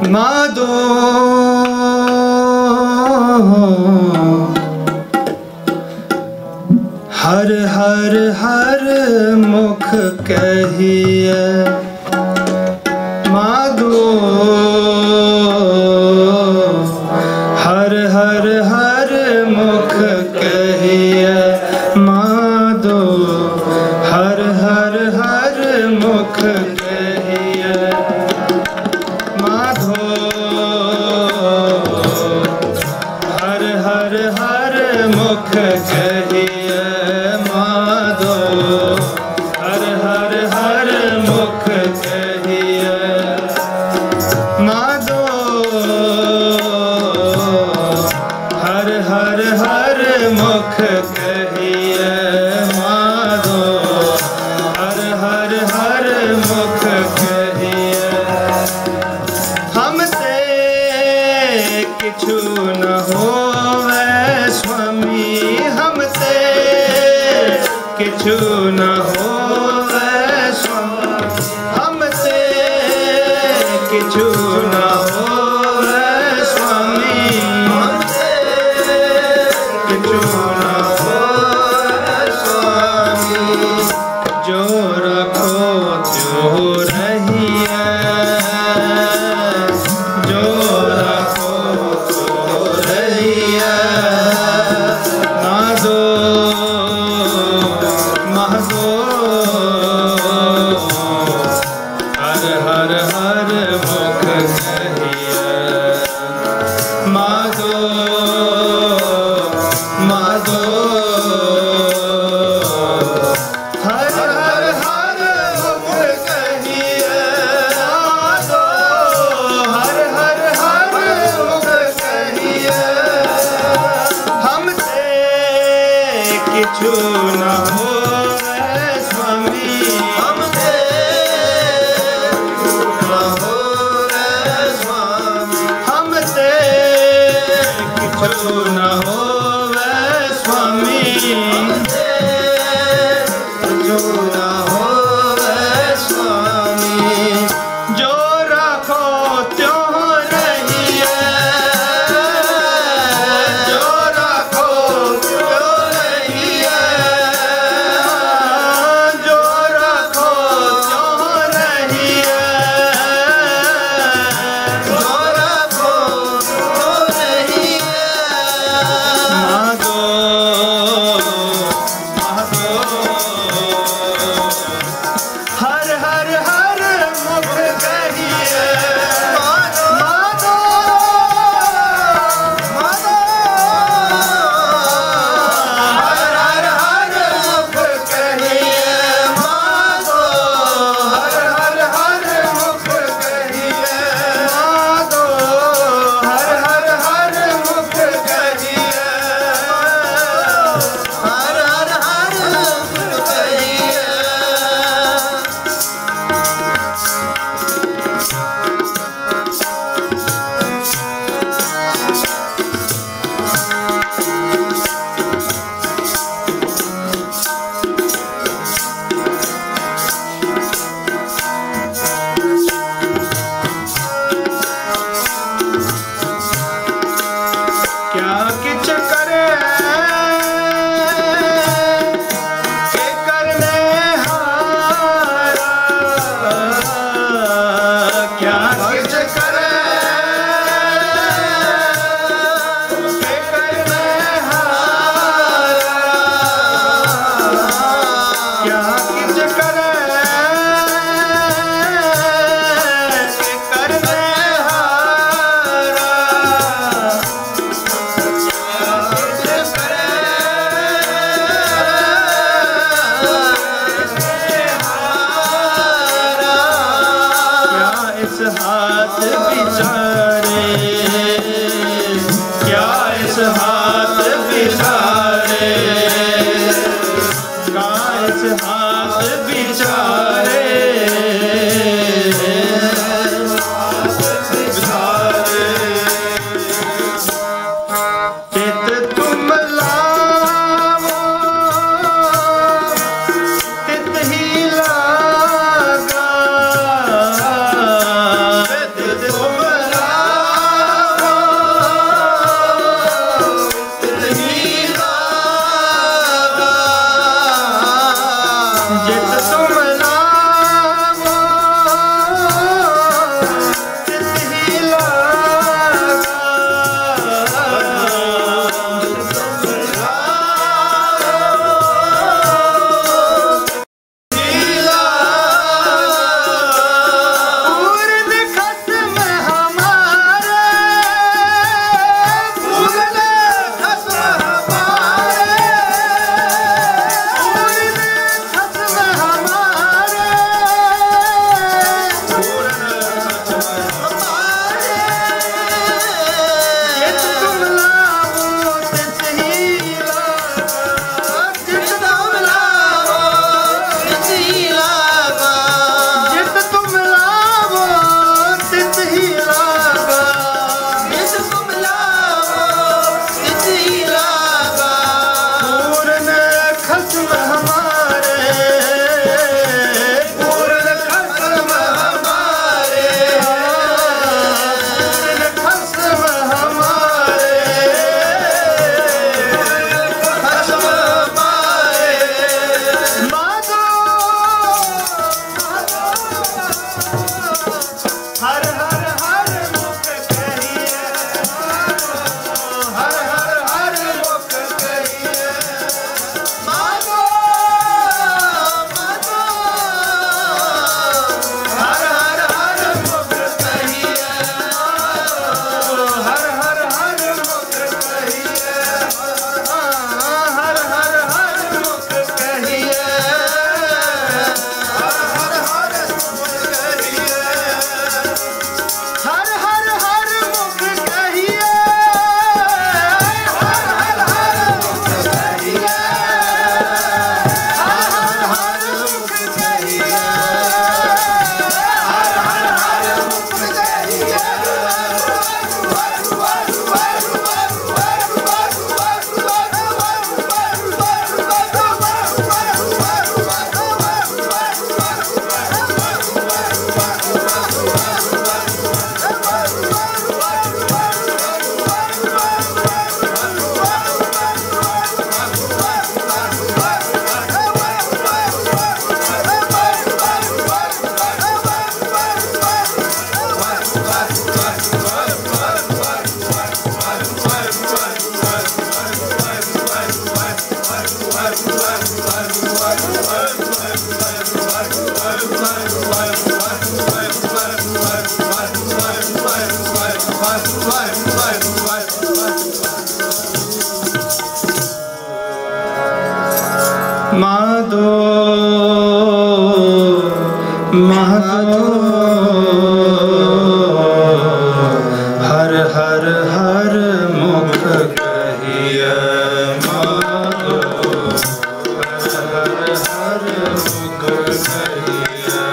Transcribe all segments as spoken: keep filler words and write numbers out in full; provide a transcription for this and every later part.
माधो हर हर हर मुख कहिए माधो हर हर हर मुख कहिए माधो हर हर हर मुख कहिए माधो हर हर हर मुख कहिए माधो हर हर हर मुख कहिए माधो हर हर हर मुख कहिए माधो हर हर हर मुख कहिए हमसे किछु न होवे स्वामी हमसे किछु न होवे स्वामी हमसे किछु न होवे स्वामी हमसे किछु न होवे स्वामी जो रखो त्यो रहिए जो रखो तो रहिए माधो माधो हर हर हर मुख कहिए माधो माधो हर हर हर मुख कहिए माधो हर हर हर मुख कहिए हमसे किछु न होवे स्वामी हमसे न होवे स्वामी हमसे किछु न होवे स्वामी हमसे किछु न होवे स्वामी जो रखो त्यों रहिए जो रखो त्यों रहिए जो रखो त्यों रहिए जो रखो त्यों रहिए माधो माधो हर हर हर मुख कहिए माधो माधो माधो हर हर हर मुख कहिए माधो हर हर हर मुख कहिए माधो हर हर हर मुख कहिए हर हर हर मुख कहिए क्या किच करे के करने हारा क्या किच करे के करने हारा क्या किच करे के करने हारा क्या इस हाथ बिचारे क्या इस हाथ बिचारे क्या इस हाथ बिचारे चित तुम लावो तित ही लागा माधो हर हर हर मुख कहिए माधो हर हर मुख कहिए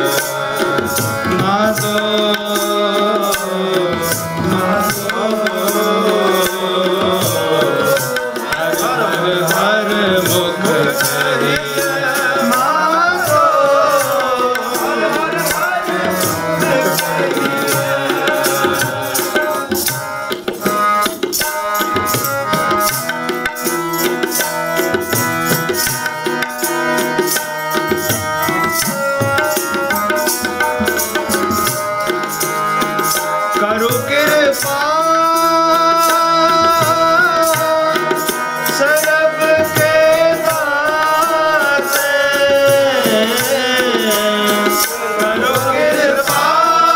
माधो माधो हर हर मुख कहिए करो कृपा सरब के दाते करो कृपा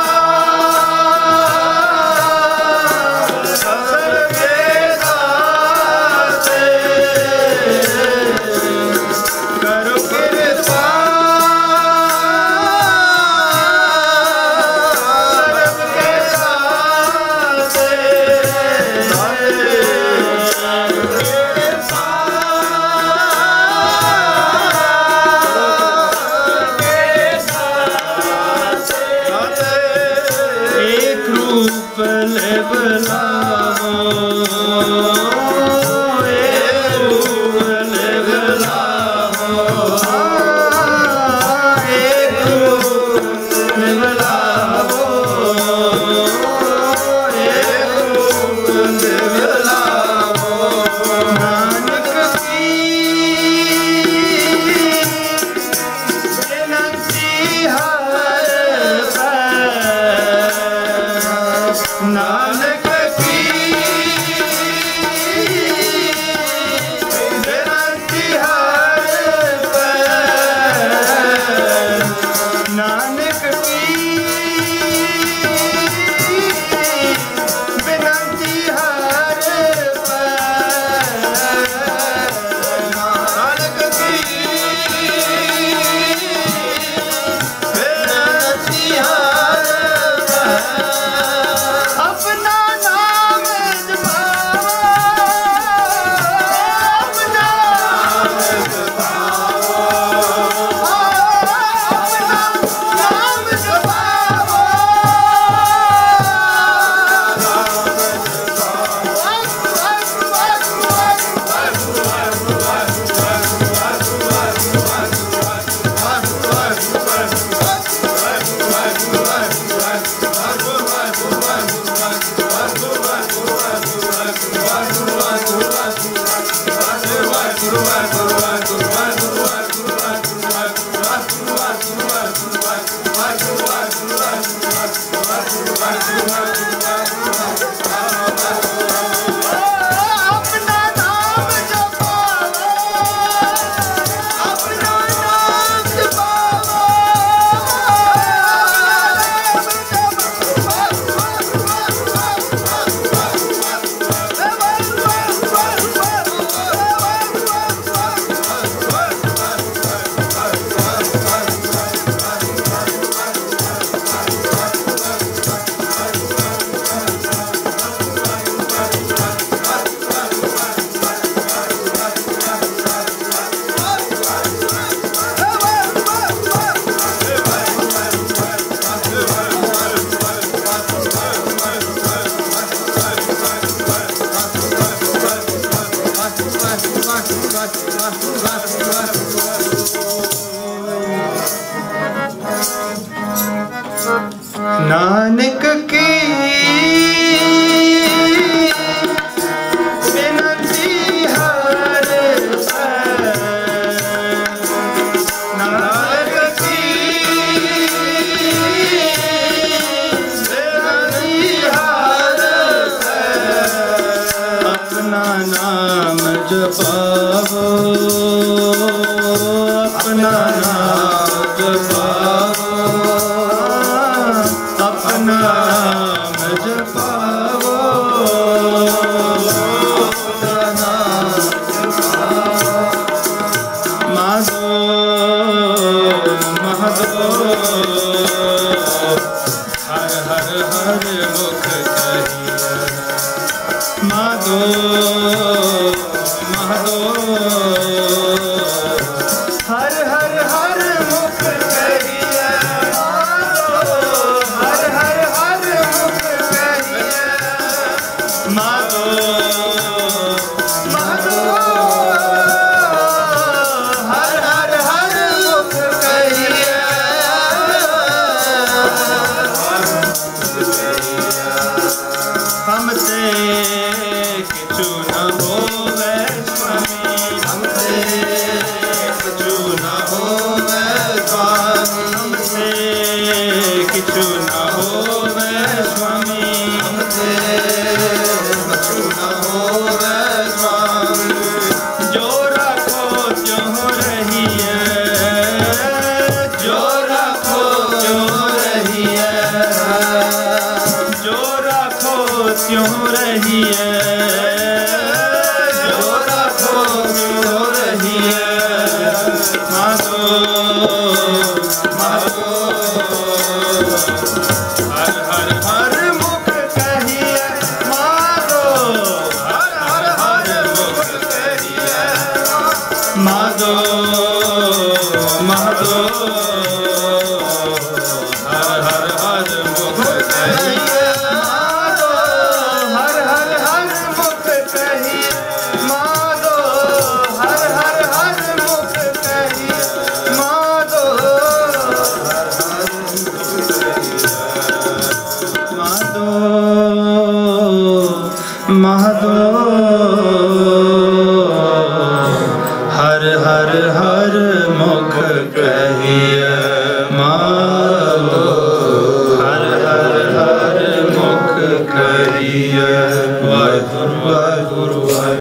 सरब के दाते करो कृपा नानक की विनती हर पैर नानक की विनती हर पैर नानक की विनती हर अपना नाम नानक की विनती हर नानक की विनती हर अपना नाम जपाओ अपना नाम जपाओ अपना नाम जपाओ माधो माधो क्यों रही है, जो रखो क्यों रही है। माधो माधो हर हर हर मुख कहिए माधो, हर हर हर मुख कहिए माधो माधो हर हर हर मुख कहिए माधो, हर हर हर मुख कहिए माधो, हर हर हर मुख कहिए माधो, माधो माधो हर हर हर मुख कहिए माधो, हर हर हर मुख कहिए।